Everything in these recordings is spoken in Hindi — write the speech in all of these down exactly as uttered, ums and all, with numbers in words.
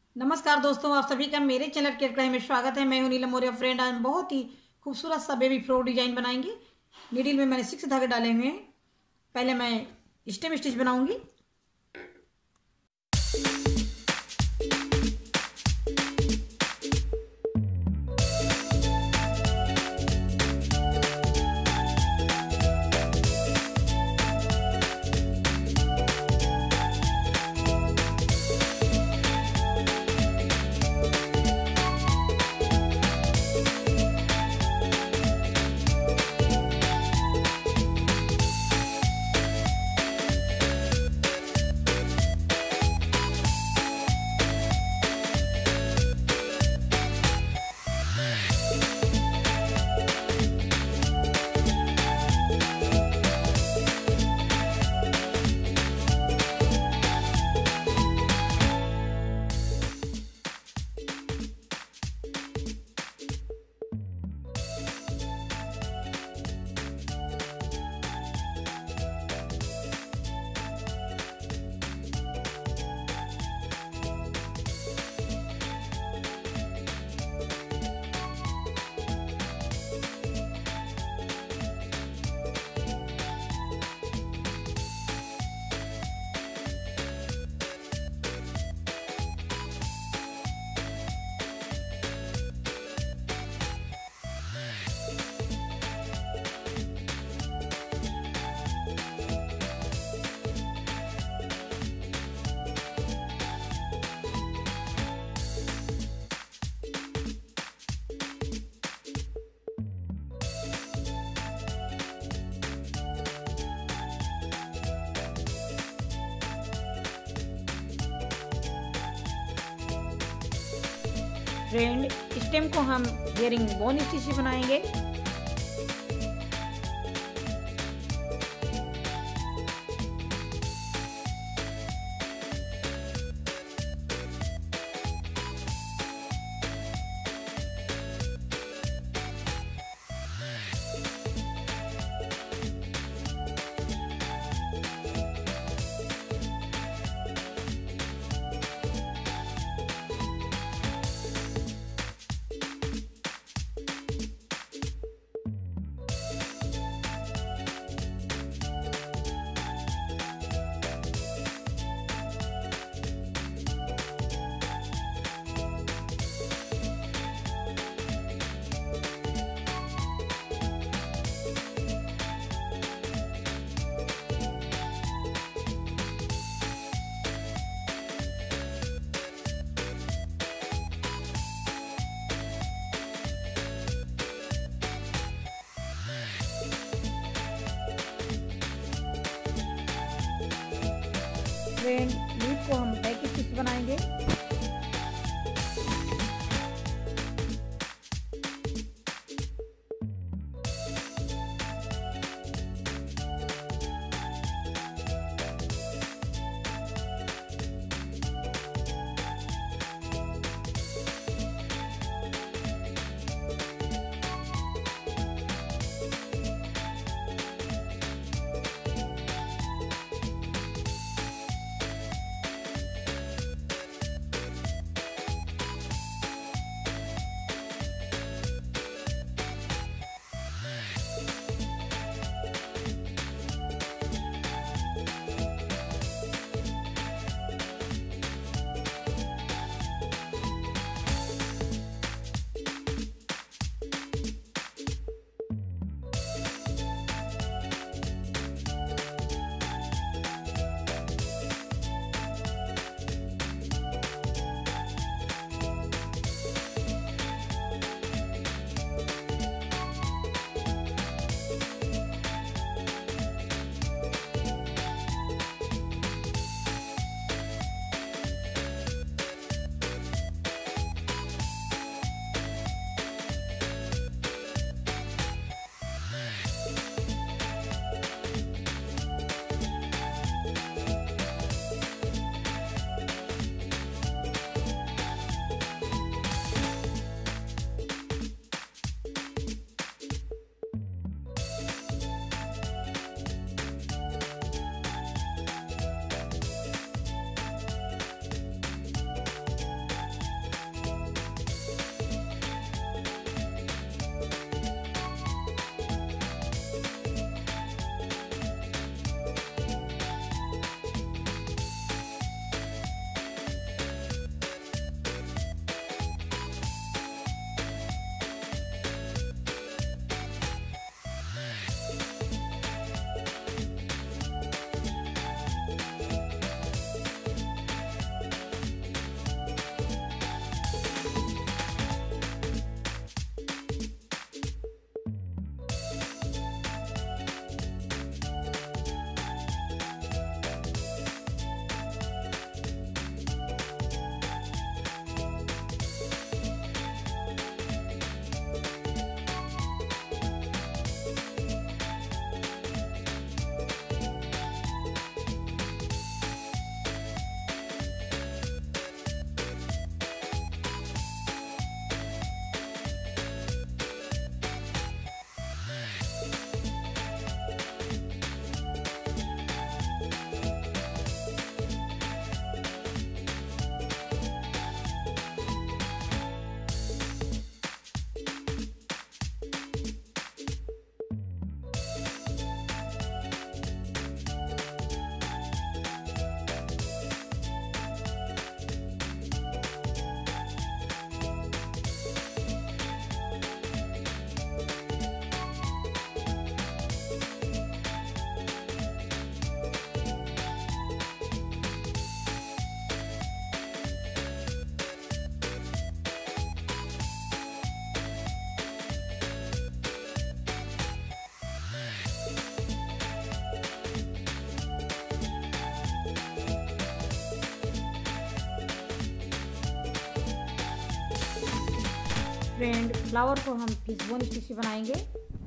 नमस्कार दोस्तों, आप सभी का मेरे चैनल के कढ़ाई में स्वागत है। मैं हूं नीलम मौर्य। फ्रेंड, आज हम बहुत ही खूबसूरत सा बेबी फ्रॉक डिजाइन बनाएंगे। नीडल में मैंने सिक्स धागे डाले हुए हैं। पहले मैं स्टेम स्टिच बनाऊंगी। फ्रेंड, स्टेम को हम हेयरिंग बोन स्टिच से बनाएंगे। फ्रेंड, लीफ को हम बैक स्टिच बनाएंगे। फ्रेंड फ्लावर को हम फिश बोन स्टिच से बनाएंगे।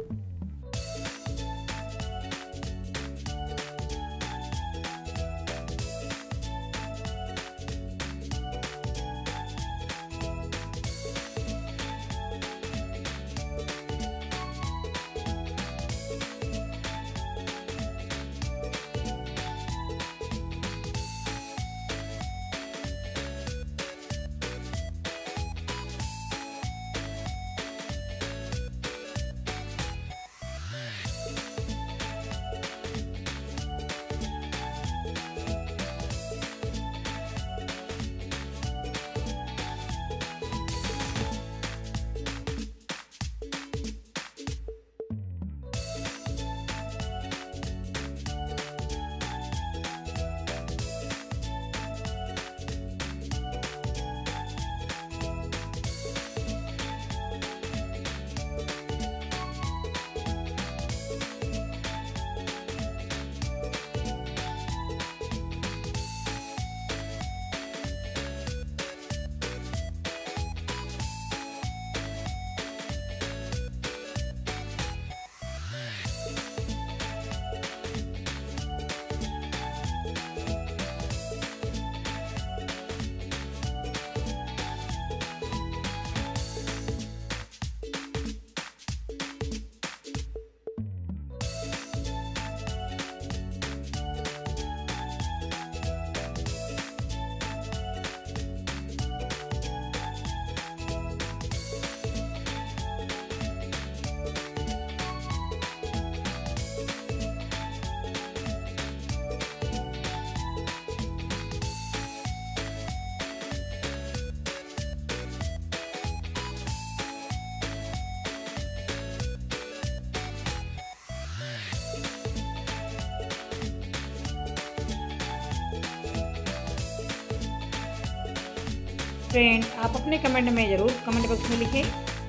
फ्रेंड आप अपने कमेंट में ज़रूर कमेंट बॉक्स में लिखें।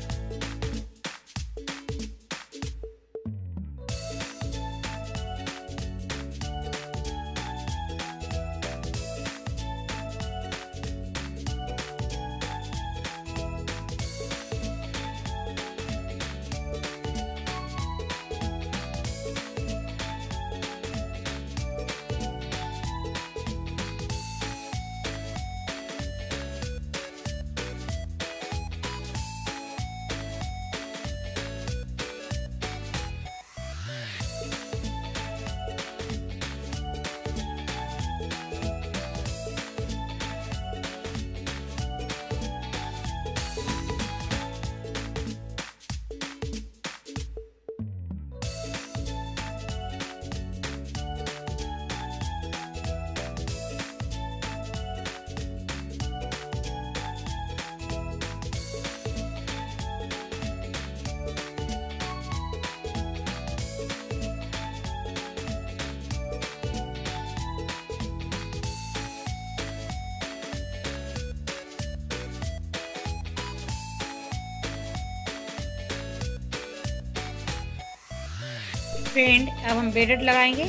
फ्रेंड अब हम बेडेड लगाएंगे।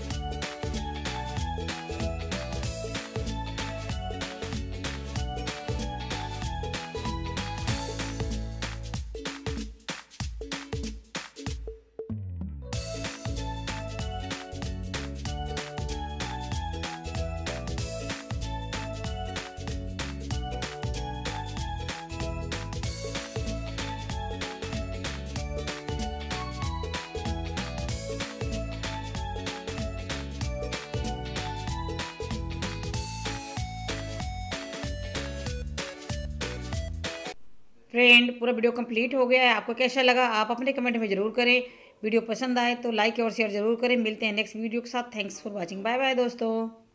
फ्रेंड पूरा वीडियो कंप्लीट हो गया है। आपको कैसा लगा आप अपने कमेंट में ज़रूर करें। वीडियो पसंद आए तो लाइक और शेयर ज़रूर करें। मिलते हैं नेक्स्ट वीडियो के साथ। Thanks for watching. Bye bye दोस्तों।